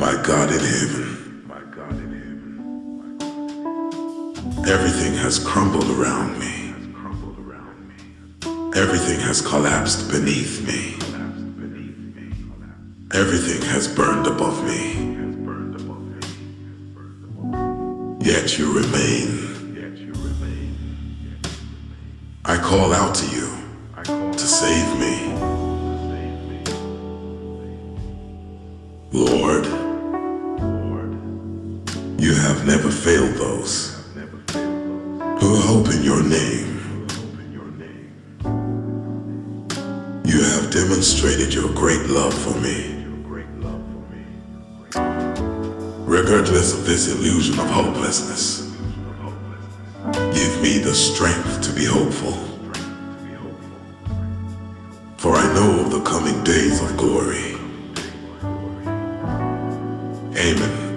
my God in heaven. Everything has crumbled around me. Everything has collapsed beneath me. Everything has burned above me. Yet you remain. I call out to you to save me. Lord, you have never failed those who hope in your name. You have demonstrated your great love for me. Regardless of this illusion of hopelessness, give me the strength to be hopeful. For I know of the coming days of glory. Amen.